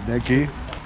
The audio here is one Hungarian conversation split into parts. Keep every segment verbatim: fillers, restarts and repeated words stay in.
Neki.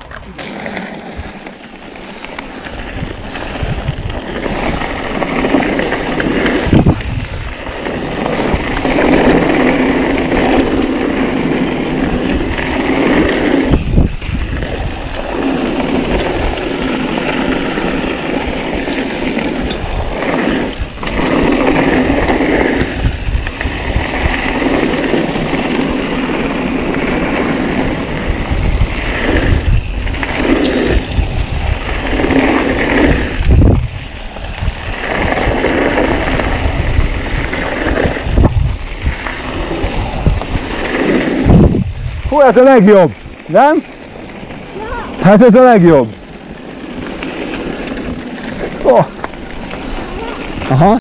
Hú, ez a legjobb, nem? Hát ez a legjobb. Oh. Aha.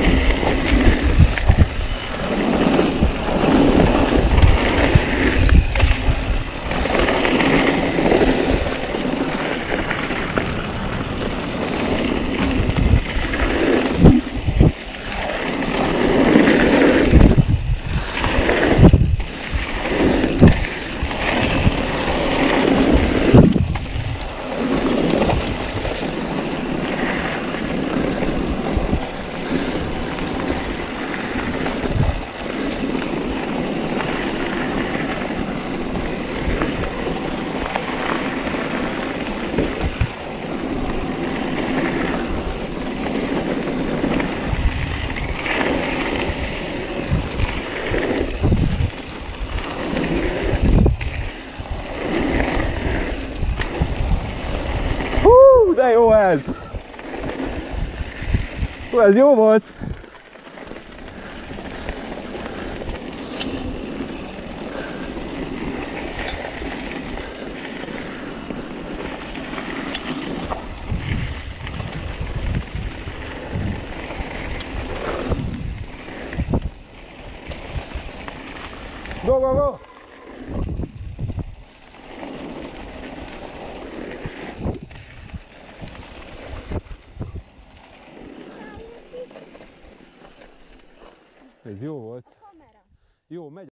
De jó ez! Hú, ez jó volt! Go, go, go! Ez jó volt. Jó, megy.